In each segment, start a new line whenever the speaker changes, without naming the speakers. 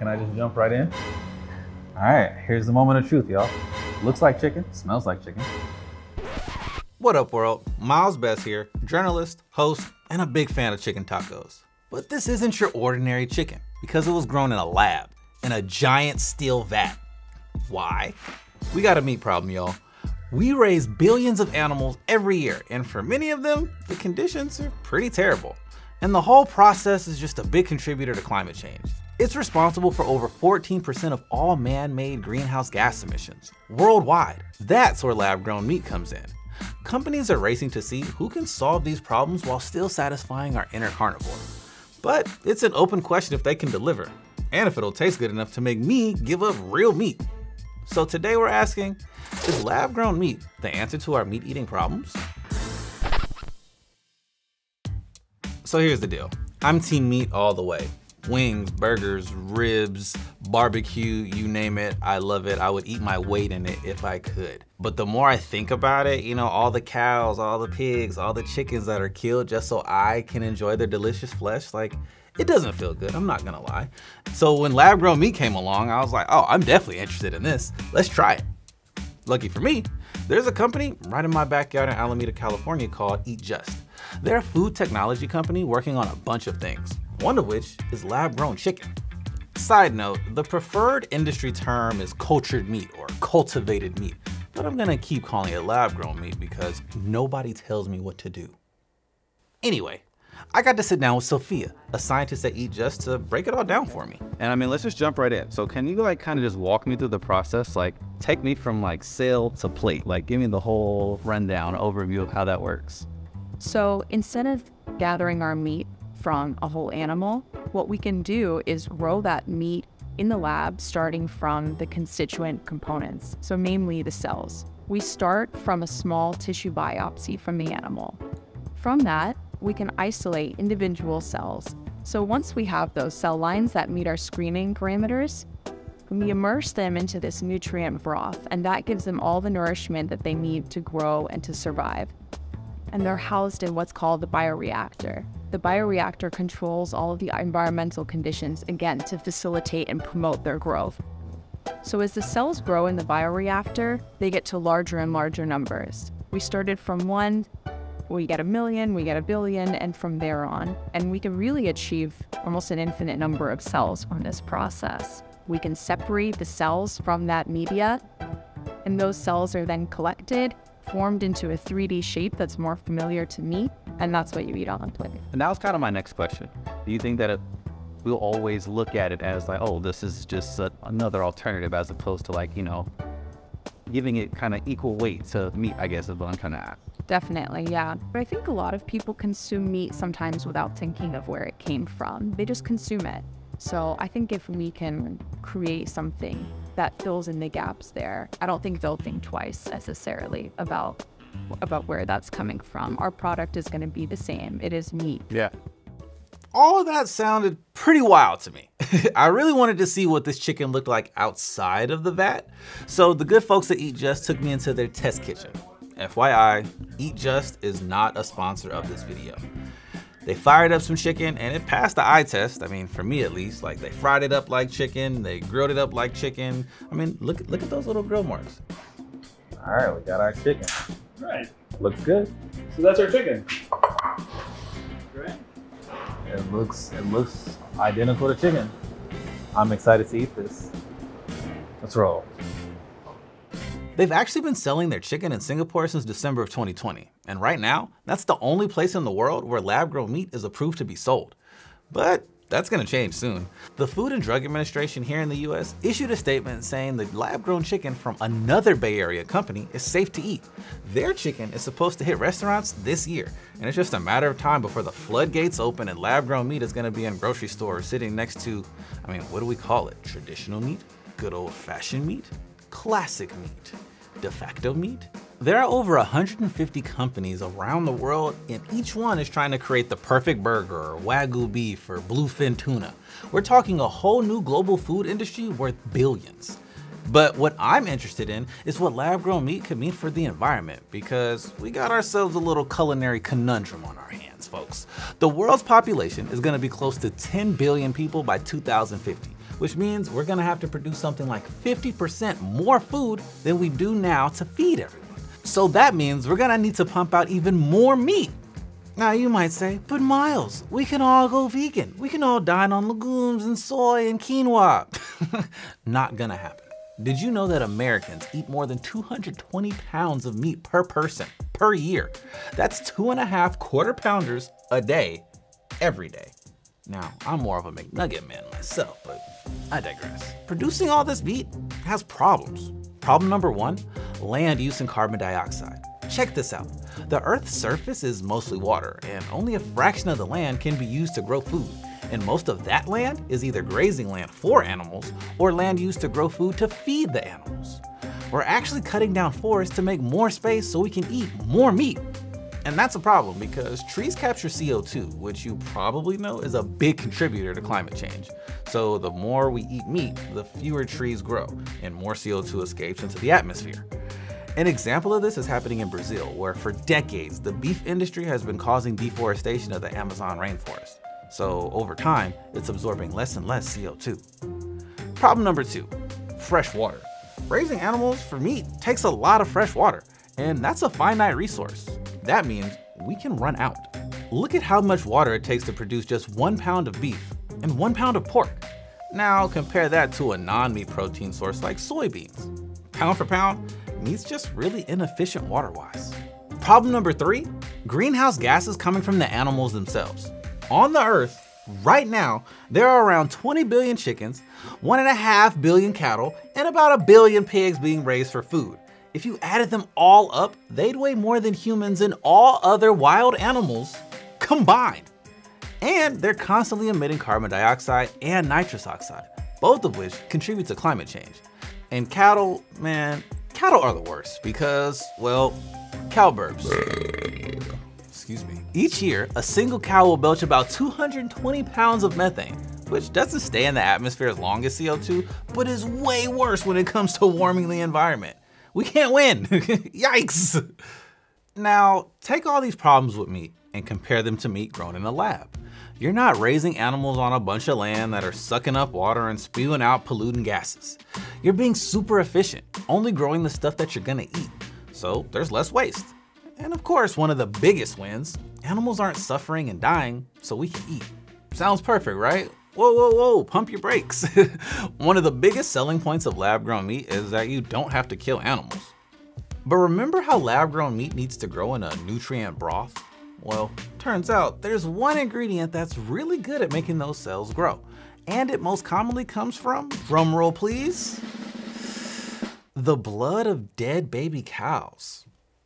Can I just jump right in? All right, here's the moment of truth, y'all. Looks like chicken, smells like chicken.
What up, world? Miles Best here, journalist, host, and a big fan of chicken tacos. But this isn't your ordinary chicken because it was grown in a lab, in a giant steel vat. Why? We got a meat problem, y'all. We raise billions of animals every year, and for many of them, the conditions are pretty terrible. And the whole process is just a big contributor to climate change. It's responsible for over 14% of all man-made greenhouse gas emissions worldwide. That's where lab-grown meat comes in. Companies are racing to see who can solve these problems while still satisfying our inner carnivore. But it's an open question if they can deliver, and if it'll taste good enough to make me give up real meat. So today we're asking, is lab-grown meat the answer to our meat-eating problems? So here's the deal. I'm team meat all the way. Wings, burgers, ribs, barbecue, you name it, I love it. I would eat my weight in it if I could. But the more I think about it, you know, all the cows, all the pigs, all the chickens that are killed just so I can enjoy their delicious flesh, like, it doesn't feel good, I'm not gonna lie. So when lab-grown meat came along, I was like, oh, I'm definitely interested in this. Let's try it. Lucky for me, there's a company right in my backyard in Alameda, California called Eat Just. They're a food technology company working on a bunch of things, one of which is lab-grown chicken. Side note, the preferred industry term is cultured meat or cultivated meat, but I'm gonna keep calling it lab-grown meat because nobody tells me what to do. Anyway, I got to sit down with Sophia, a scientist at Eat Just, to break it all down for me.
And I mean, let's just jump right in. So can you like kind of just walk me through the process? Like take me from like sale to plate, like give me the whole rundown overview of how that works.
So instead of gathering our meat from a whole animal, what we can do is grow that meat in the lab starting from the constituent components, so namely the cells. We start from a small tissue biopsy from the animal. From that, we can isolate individual cells. So once we have those cell lines that meet our screening parameters, we immerse them into this nutrient broth, and that gives them all the nourishment that they need to grow and to survive. And they're housed in what's called the bioreactor. The bioreactor controls all of the environmental conditions, again, to facilitate and promote their growth. So as the cells grow in the bioreactor, they get to larger and larger numbers. We started from 1, we get 1 million, we get 1 billion, and from there on. And we can really achieve almost an infinite number of cells from this process. We can separate the cells from that media, and those cells are then collected, formed into a 3D shape that's more familiar to meat, and that's what you eat on a plate.
And that was kind of my next question. Do you think that we'll always look at it as like, oh, this is just another alternative as opposed to like, you know, giving it kind of equal weight to meat, I guess is what I'm trying to ask.
Definitely, yeah. But I think a lot of people consume meat sometimes without thinking of where it came from. They just consume it. So I think if we can create something that fills in the gaps there, I don't think they'll think twice necessarily about where that's coming from. Our product is going to be the same. It is meat.
Yeah.
All of that sounded pretty wild to me. I really wanted to see what this chicken looked like outside of the vat. So the good folks at Eat Just took me into their test kitchen. FYI, Eat Just is not a sponsor of this video. They fired up some chicken and it passed the eye test. I mean, for me at least, like they fried it up like chicken, they grilled it up like chicken. I mean, look at those little grill marks.
All right, we got our chicken.
Right.
Looks good.
So that's our chicken. Right.
It looks identical to chicken. I'm excited to eat this. Let's roll.
They've actually been selling their chicken in Singapore since December of 2020. And right now, that's the only place in the world where lab-grown meat is approved to be sold. But that's gonna change soon. The Food and Drug Administration here in the US issued a statement saying the lab-grown chicken from another Bay Area company is safe to eat. Their chicken is supposed to hit restaurants this year. And it's just a matter of time before the floodgates open and lab-grown meat is gonna be in grocery stores sitting next to, I mean, what do we call it? Traditional meat? Good old-fashioned meat? Classic meat? De facto meat? There are over 150 companies around the world, and each one is trying to create the perfect burger or Wagyu beef or bluefin tuna. We're talking a whole new global food industry worth billions. But what I'm interested in is what lab-grown meat could mean for the environment, because we got ourselves a little culinary conundrum on our hands, folks. The world's population is gonna be close to 10 billion people by 2050. which means we're gonna have to produce something like 50% more food than we do now to feed everyone. So that means we're gonna need to pump out even more meat. Now you might say, but Miles, we can all go vegan. We can all dine on legumes and soy and quinoa. Not gonna happen. Did you know that Americans eat more than 220 pounds of meat per person per year? That's 2.5 quarter pounders a day, every day. Now, I'm more of a McNugget man myself, but I digress. Producing all this meat has problems. Problem number 1, land use and carbon dioxide. Check this out. The Earth's surface is mostly water, and only a fraction of the land can be used to grow food. And most of that land is either grazing land for animals or land used to grow food to feed the animals. We're actually cutting down forests to make more space so we can eat more meat. And that's a problem because trees capture CO2, which you probably know is a big contributor to climate change. So the more we eat meat, the fewer trees grow and more CO2 escapes into the atmosphere. An example of this is happening in Brazil, where for decades, the beef industry has been causing deforestation of the Amazon rainforest. So over time, it's absorbing less and less CO2. Problem number 2, fresh water. Raising animals for meat takes a lot of fresh water, and that's a finite resource. That means we can run out. Look at how much water it takes to produce just 1 pound of beef and 1 pound of pork. Now compare that to a non-meat protein source like soybeans. Pound for pound, meat's just really inefficient water-wise. Problem number 3, greenhouse gases coming from the animals themselves. On the Earth, right now, there are around 20 billion chickens, 1.5 billion cattle, and about 1 billion pigs being raised for food. If you added them all up, they'd weigh more than humans and all other wild animals combined. And they're constantly emitting carbon dioxide and nitrous oxide, both of which contribute to climate change. And cattle, man, cattle are the worst because, well, cow burps. Excuse me. Each year, a single cow will belch about 220 pounds of methane, which doesn't stay in the atmosphere as long as CO2, but is way worse when it comes to warming the environment. We can't win. Yikes. Now, take all these problems with meat and compare them to meat grown in a lab. You're not raising animals on a bunch of land that are sucking up water and spewing out pollutant gases. You're being super efficient, only growing the stuff that you're gonna eat. So there's less waste. And of course, one of the biggest wins, animals aren't suffering and dying, so we can eat. Sounds perfect, right? Whoa, whoa, whoa, pump your brakes. One of the biggest selling points of lab-grown meat is that you don't have to kill animals. But remember how lab-grown meat needs to grow in a nutrient broth? Well, turns out there's one ingredient that's really good at making those cells grow. And it most commonly comes from, drumroll please, the blood of dead baby cows.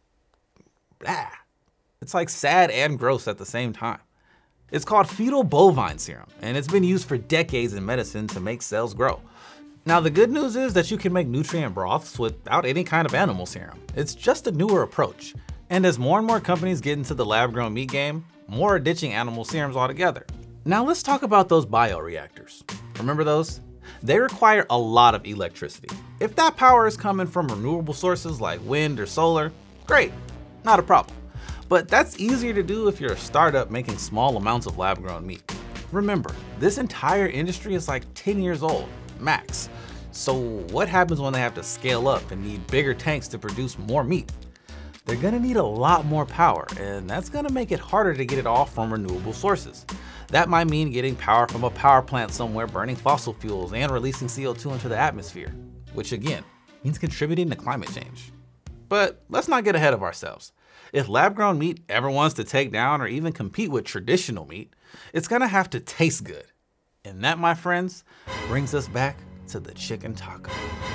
Blah. It's like sad and gross at the same time. It's called fetal bovine serum, and it's been used for decades in medicine to make cells grow. Now, the good news is that you can make nutrient broths without any kind of animal serum. It's just a newer approach. And as more and more companies get into the lab-grown meat game, more are ditching animal serums altogether. Now let's talk about those bioreactors. Remember those? They require a lot of electricity. If that power is coming from renewable sources like wind or solar, great, not a problem. But that's easier to do if you're a startup making small amounts of lab-grown meat. Remember, this entire industry is like 10 years old, max. So what happens when they have to scale up and need bigger tanks to produce more meat? They're gonna need a lot more power, and that's gonna make it harder to get it all from renewable sources. That might mean getting power from a power plant somewhere burning fossil fuels and releasing CO2 into the atmosphere, which again, means contributing to climate change. But let's not get ahead of ourselves. If lab-grown meat ever wants to take down or even compete with traditional meat, it's gonna have to taste good. And that, my friends, brings us back to the chicken taco.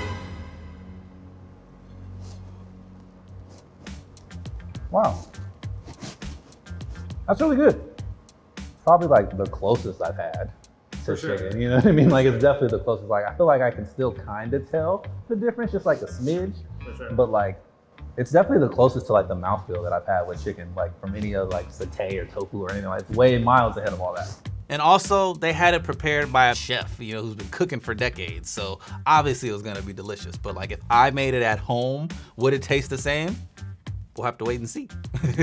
Wow. That's really good. Probably like the closest I've had to chicken, you know what I mean? Like it's definitely the closest. Like I feel like I can still kind of tell the difference, just like a smidge, but like it's definitely the closest to like the mouthfeel that I've had with chicken, like from any of like satay or tofu or anything. Like it's way miles ahead of all that.
And also, they had it prepared by a chef, you know, who's been cooking for decades. So obviously it was gonna be delicious. But like if I made it at home, would it taste the same? We'll have to wait and see.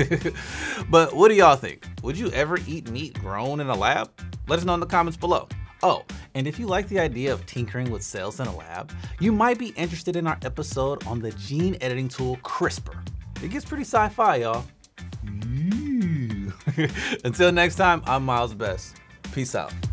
But what do y'all think? Would you ever eat meat grown in a lab? Let us know in the comments below. Oh, and if you like the idea of tinkering with cells in a lab, you might be interested in our episode on the gene editing tool CRISPR. It gets pretty sci-fi, y'all. Until next time, I'm Miles Best. Peace out.